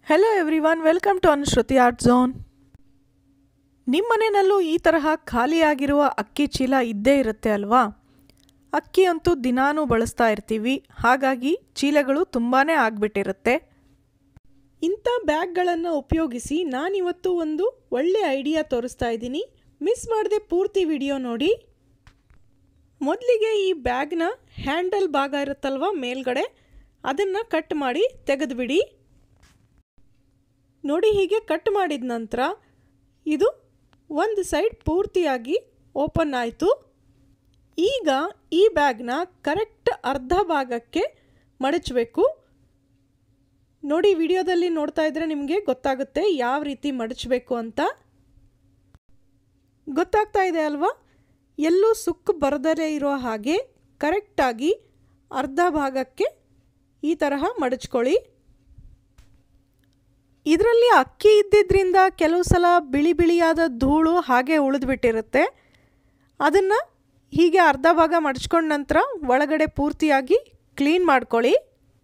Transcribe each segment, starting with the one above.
Hello everyone, welcome to Anushruti art zone. ನಿಮ್ಮ ಮನೆಯಲ್ಲೂ ಈ ತರಹ ಖಾಲಿಯಾಗಿರುವ ಅಕ್ಕಿ ಚೀಲ ಇದ್ದೇ ಇರುತ್ತೆ ಅಲ್ವಾ? ಅಕ್ಕಿ ಅಂತೂ ದಿನಾನೂ ಬಳಸ್ತಾ ಇರ್ತೀವಿ, ಹಾಗಾಗಿ ಚೀಲಗಳು ತುಂಬಾ ಆಗಿಬಿಟ್ಟಿರುತ್ತೆ. ಇಂಥ ಬ್ಯಾಗ್ಗಳನ್ನು ಉಪಯೋಗಿಸಿ ನಾನಿವತ್ತು ಒಂದು ಒಳ್ಳೆ ಐಡಿಯಾ ತೋರಿಸ್ತಾ ಇದ್ದೀನಿ. ಮಿಸ್ ಮಾಡದೆ ಪೂರ್ತಿ ವಿಡಿಯೋ ನೋಡಿ. ಮೊದಲಿಗೆ ಈ ಬ್ಯಾಗ್ನ ಹ್ಯಾಂಡಲ್ ಭಾಗ ಇರುತ್ತಲ್ವ ಮೇಲ್ಗಡೆ, ಅದನ್ನು ಕಟ್ ಮಾಡಿ ತೆಗೆದುಬಿಡಿ. ನೋಡಿ, ಹೀಗೆ ಕಟ್ ಮಾಡಿದ ನಂತರ ಇದು ಒಂದು ಸೈಡ್ ಪೂರ್ತಿಯಾಗಿ ಓಪನ್ ಆಯಿತು. ಈಗ ಈ ಬ್ಯಾಗ್ನ ಕರೆಕ್ಟ್ ಅರ್ಧ ಭಾಗಕ್ಕೆ ಮಡಚಬೇಕು. ನೋಡಿ, ವಿಡಿಯೋದಲ್ಲಿ ನೋಡ್ತಾ ಇದ್ದರೆ ನಿಮಗೆ ಗೊತ್ತಾಗುತ್ತೆ ಯಾವ ರೀತಿ ಮಡಚಬೇಕು ಅಂತ. ಗೊತ್ತಾಗ್ತಾ ಇದೆ ಅಲ್ವಾ? ಎಲ್ಲೂ ಸುಕ್ಕು ಬರದಲೇ ಇರೋ ಹಾಗೆ ಕರೆಕ್ಟಾಗಿ ಅರ್ಧ ಭಾಗಕ್ಕೆ ಈ ತರಹ ಮಡಚ್ಕೊಳ್ಳಿ. ಇದರಲ್ಲಿ ಅಕ್ಕಿ ಇದ್ದಿದ್ದರಿಂದ ಕೆಲವು ಸಲ ಬಿಳಿ ಬಿಳಿಯಾದ ಧೂಳು ಹಾಗೆ ಉಳಿದ್ಬಿಟ್ಟಿರುತ್ತೆ. ಅದನ್ನು ಹೀಗೆ ಅರ್ಧ ಭಾಗ ಮಡಚ್ಕೊಂಡ ನಂತರ ಒಳಗಡೆ ಪೂರ್ತಿಯಾಗಿ ಕ್ಲೀನ್ ಮಾಡ್ಕೊಳ್ಳಿ.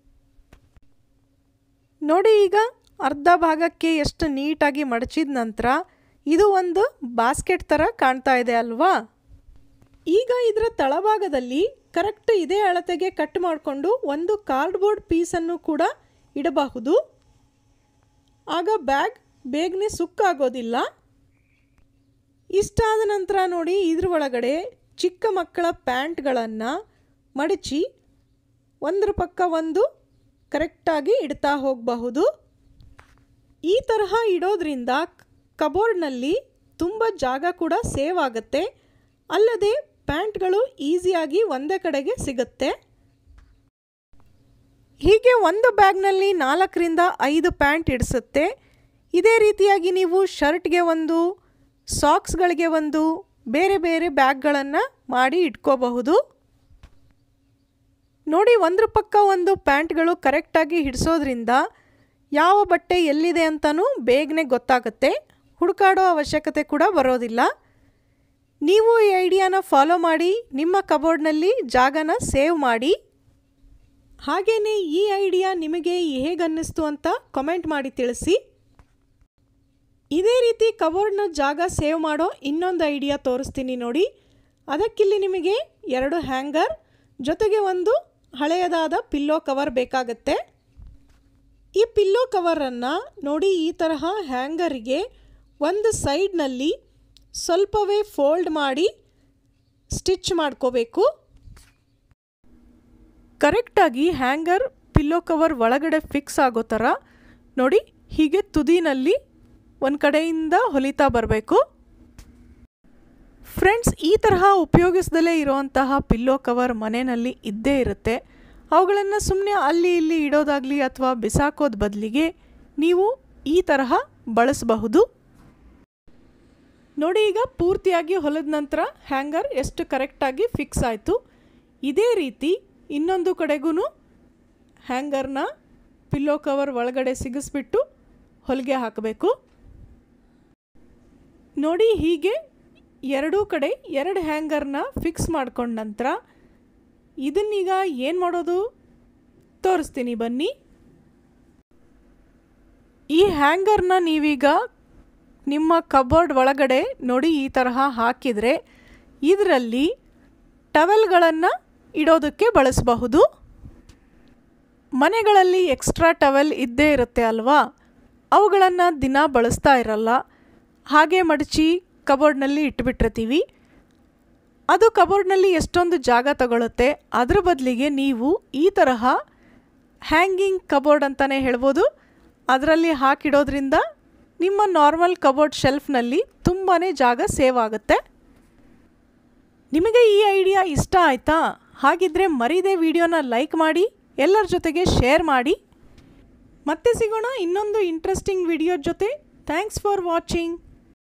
ನೋಡಿ, ಈಗ ಅರ್ಧ ಭಾಗಕ್ಕೆ ಎಷ್ಟು ನೀಟಾಗಿ ಮಡಚಿದ ನಂತರ ಇದು ಒಂದು ಬಾಸ್ಕೆಟ್ ಥರ ಕಾಣ್ತಾ ಇದೆ ಅಲ್ವಾ? ಈಗ ಇದರ ತಳಭಾಗದಲ್ಲಿ ಕರೆಕ್ಟ್ ಇದೇ ಅಳತೆಗೆ ಕಟ್ ಮಾಡಿಕೊಂಡು ಒಂದು ಕಾರ್ಡ್ಬೋರ್ಡ್ ಪೀಸನ್ನು ಕೂಡ ಇಡಬಹುದು. ಆಗ ಬ್ಯಾಗ್ ಬೇಗನೆ ಸುಕ್ಕಾಗೋದಿಲ್ಲ. ಇಷ್ಟಾದ ನಂತರ ನೋಡಿ, ಇದ್ರ ಒಳಗಡೆ ಚಿಕ್ಕ ಮಕ್ಕಳ ಪ್ಯಾಂಟ್ಗಳನ್ನು ಮಡಚಿ ಒಂದರ ಪಕ್ಕ ಒಂದು ಕರೆಕ್ಟಾಗಿ ಇಡ್ತಾ ಹೋಗಬಹುದು. ಈ ತರಹ ಇಡೋದ್ರಿಂದ ಕಬೋರ್ಡ್ನಲ್ಲಿ ತುಂಬ ಜಾಗ ಕೂಡ ಸೇವ್ ಆಗುತ್ತೆ. ಅಲ್ಲದೆ ಪ್ಯಾಂಟ್ಗಳು ಈಸಿಯಾಗಿ ಒಂದೇ ಕಡೆಗೆ ಸಿಗುತ್ತೆ. ಹೀಗೆ ಒಂದು ಬ್ಯಾಗ್ನಲ್ಲಿ 4ರಿಂದ 5 ಪ್ಯಾಂಟ್ ಇಡಿಸುತ್ತೆ. ಇದೇ ರೀತಿಯಾಗಿ ನೀವು ಶರ್ಟ್ಗೆ ಒಂದು, ಸಾಕ್ಸ್ಗಳಿಗೆ ಒಂದು, ಬೇರೆ ಬೇರೆ ಬ್ಯಾಗ್ಗಳನ್ನು ಮಾಡಿ ಇಟ್ಕೋಬಹುದು. ನೋಡಿ, ಒಂದ್ರ ಪಕ್ಕ ಒಂದು ಪ್ಯಾಂಟ್ಗಳು ಕರೆಕ್ಟಾಗಿ ಹಿಡಿಸೋದ್ರಿಂದ ಯಾವ ಬಟ್ಟೆ ಎಲ್ಲಿದೆ ಅಂತಲೂ ಬೇಗನೆ ಗೊತ್ತಾಗುತ್ತೆ. ಹುಡುಕಾಡೋ ಅವಶ್ಯಕತೆ ಕೂಡ ಬರೋದಿಲ್ಲ. ನೀವು ಈ ಐಡಿಯಾನ ಫಾಲೋ ಮಾಡಿ ನಿಮ್ಮ ಕಬೋರ್ಡ್ನಲ್ಲಿ ಜಾಗನ ಸೇವ್ ಮಾಡಿ. ಹಾಗೆಯೇ ಈ ಐಡಿಯಾ ನಿಮಗೆ ಹೇಗನ್ನಿಸ್ತು ಅಂತ ಕಮೆಂಟ್ ಮಾಡಿ ತಿಳಿಸಿ. ಇದೇ ರೀತಿ ಕಬೋರ್ಡ್ನ ಜಾಗ ಸೇವ್ ಮಾಡೋ ಇನ್ನೊಂದು ಐಡಿಯಾ ತೋರಿಸ್ತೀನಿ ನೋಡಿ. ಅದಕ್ಕಿಲ್ಲಿ ನಿಮಗೆ 2 ಹ್ಯಾಂಗರ್ ಜೊತೆಗೆ ಒಂದು ಹಳೆಯದಾದ ಪಿಲ್ಲೋ ಕವರ್ ಬೇಕಾಗುತ್ತೆ. ಈ ಪಿಲ್ಲೋ ಕವರನ್ನು ನೋಡಿ, ಈ ತರಹ ಹ್ಯಾಂಗರಿಗೆ ಒಂದು ಸೈಡ್ನಲ್ಲಿ ಸ್ವಲ್ಪವೇ ಫೋಲ್ಡ್ ಮಾಡಿ ಸ್ಟಿಚ್ ಮಾಡ್ಕೋಬೇಕು. ಕರೆಕ್ಟಾಗಿ ಹ್ಯಾಂಗರ್ ಪಿಲ್ಲೋ ಕವರ್ ಒಳಗಡೆ ಫಿಕ್ಸ್ ಆಗೋ ಥರ ನೋಡಿ, ಹೀಗೆ ತುದಿನಲ್ಲಿ ಒಂದು ಕಡೆಯಿಂದ ಹೊಲಿತಾ ಬರಬೇಕು. ಫ್ರೆಂಡ್ಸ್, ಈ ತರಹ ಉಪಯೋಗಿಸದಲ್ಲೇ ಇರೋವಂತಹ ಪಿಲ್ಲೋ ಕವರ್ ಮನೆಯಲ್ಲಿ ಇದ್ದೇ ಇರುತ್ತೆ. ಅವುಗಳನ್ನು ಸುಮ್ಮನೆ ಅಲ್ಲಿ ಇಲ್ಲಿ ಇಡೋದಾಗಲಿ ಅಥವಾ ಬಿಸಾಕೋದು ಬದಲಿಗೆ ನೀವು ಈ ತರಹ ಬಳಸಬಹುದು. ನೋಡಿ, ಈಗ ಪೂರ್ತಿಯಾಗಿ ಹೊಲಿದ ನಂತರ ಹ್ಯಾಂಗರ್ ಎಷ್ಟು ಕರೆಕ್ಟಾಗಿ ಫಿಕ್ಸ್ ಆಯಿತು. ಇದೇ ರೀತಿ ಇನ್ನೊಂದು ಕಡೆಗೂ ಹ್ಯಾಂಗರ್ನ ಪಿಲ್ಲೋ ಕವರ್ ಒಳಗಡೆ ಸಿಗಿಸ್ಬಿಟ್ಟು ಹೊಲಿಗೆ ಹಾಕಬೇಕು. ನೋಡಿ, ಹೀಗೆ ಎರಡೂ ಕಡೆ 2 ಹ್ಯಾಂಗರ್ನ ಫಿಕ್ಸ್ ಮಾಡ್ಕೊಂಡ ನಂತರ ಇದನ್ನೀಗ ಏನು ಮಾಡೋದು ತೋರಿಸ್ತೀನಿ ಬನ್ನಿ. ಈ ಹ್ಯಾಂಗರ್ನ ನೀವೀಗ ನಿಮ್ಮ ಕಬೋರ್ಡ್ ಒಳಗಡೆ ನೋಡಿ ಈ ತರಹ ಹಾಕಿದರೆ ಇದರಲ್ಲಿ ಟವೆಲ್ಗಳನ್ನು ಇಡೋದಕ್ಕೆ ಬಳಸಬಹುದು. ಮನೆಗಳಲ್ಲಿ ಎಕ್ಸ್ಟ್ರಾ ಟವೆಲ್ ಇದ್ದೇ ಇರುತ್ತೆ ಅಲ್ವಾ? ಅವುಗಳನ್ನು ದಿನ ಬಳಸ್ತಾ ಇರಲ್ಲ, ಹಾಗೆ ಮಡಚಿ ಕಬೋರ್ಡ್ನಲ್ಲಿ ಇಟ್ಬಿಟ್ಟಿರ್ತೀವಿ. ಅದು ಕಬೋರ್ಡ್ನಲ್ಲಿ ಎಷ್ಟೊಂದು ಜಾಗ ತಗೊಳುತ್ತೆ. ಅದರ ಬದಲಿಗೆ ನೀವು ಈ ತರಹ ಹ್ಯಾಂಗಿಂಗ್ ಕಬೋರ್ಡ್ ಅಂತಲೇ ಹೇಳ್ಬೋದು, ಅದರಲ್ಲಿ ಹಾಕಿಡೋದ್ರಿಂದ ನಿಮ್ಮ ನಾರ್ಮಲ್ ಕಬೋರ್ಡ್ ಶೆಲ್ಫ್ನಲ್ಲಿ ತುಂಬಾ ಜಾಗ ಸೇವ್ ಆಗುತ್ತೆ. ನಿಮಗೆ ಈ ಐಡಿಯಾ ಇಷ್ಟ ಆಯಿತಾ? ಹಾಗಿದ್ದರೆ ಮರೀದೆ ವಿಡಿಯೋನ ಲೈಕ್ ಮಾಡಿ, ಎಲ್ಲರ ಜೊತೆಗೆ ಶೇರ್ ಮಾಡಿ. ಮತ್ತೆ ಸಿಗೋಣ ಇನ್ನೊಂದು ಇಂಟ್ರೆಸ್ಟಿಂಗ್ ವಿಡಿಯೋ ಜೊತೆ. Thanks for watching.